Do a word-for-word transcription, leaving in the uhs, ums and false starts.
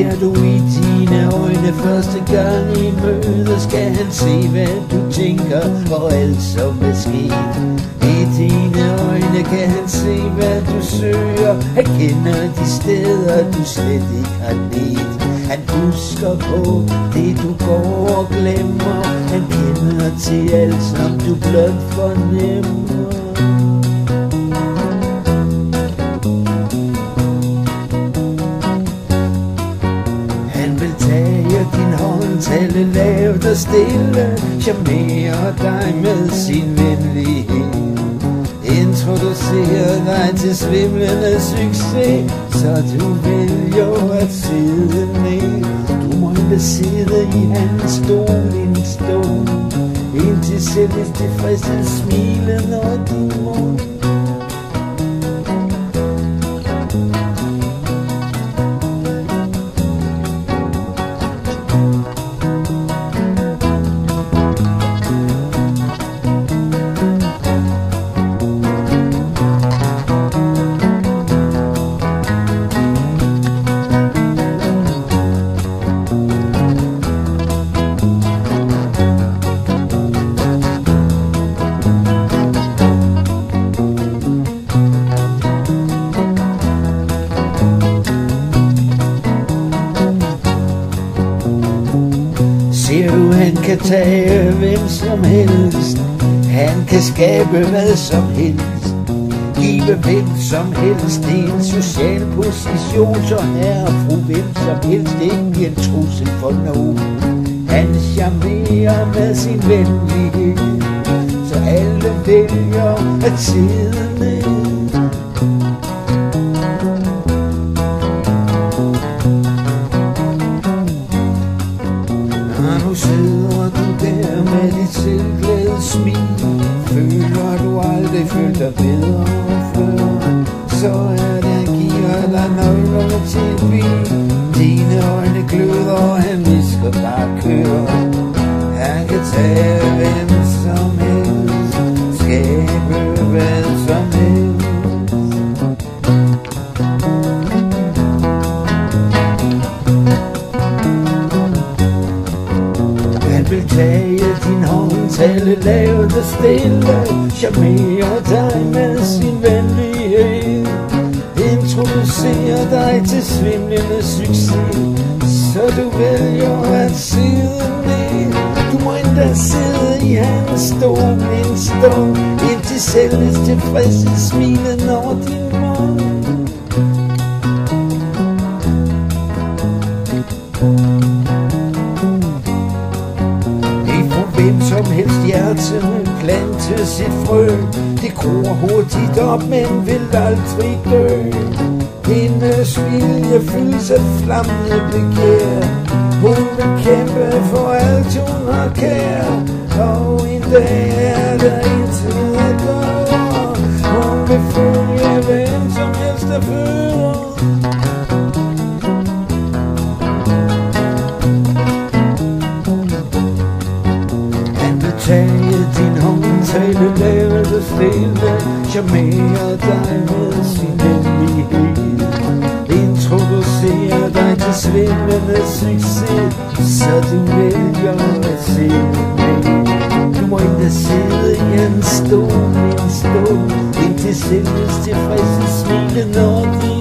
Ser du i dine øjne første gang I møder, skal han se hvad du tænker og alt som er sket. I dine øjne kan han se hvad du søger. Han kender de steder du slet ikke har let. Han husker på det du går og glemmer. Han kender til alt som du blot fornemmer. Din hånd, tale lavt og stille, charmerer dig med sin venlighed. Introducerer dig til svimlende succes, så du vælger at sidde ned. Du må ikke sidde i hans stol en stund, indtil selv tilfredse smilen og din mund. Ser du, han kan tage hvem som helst. Han kan skabe hvad som helst. Give hvem som helst en social position, så herre og fru hvem som helst ikke en trussel for nogen. Han charmerer med sin venlighed, så alle vælger at sidde ned. Nu sidder du der med dit selvglade smil. Føler du aldrig følt dig bedre før, så er det han giver dig nøglerne til en bil. Dine øjne gløder og han visker bare kør. Han kan tage hvem som helst, skabe hvad som helst. Han vil tage din hånd, tale lavt og stille, charmerer dig med sin venlighed. Introducerer dig til svimlende succes, så du vælger at sidde ned. Du må endda sidde i hans stol en stund, indtil selv tilfredse smilen over din mund. Hvem som helst hjerte plante sit frø. Det gror hurtigt op, men vil aldrig dø. Hendes vilje fyldes af flammende begær. Hun vil kæmpe for alt hun har kær, og en dag er der intet at gøre. Hun vil følge hvem som helst der fører. Tage din hånd, tale lavt og stille, charmerer dig med sin venlighed. Introducerer dig til svimlende succes, så du vælger at sidde ned. Du må ikke sidde i en stol, en stol, indtil selv tilfredse smilen når de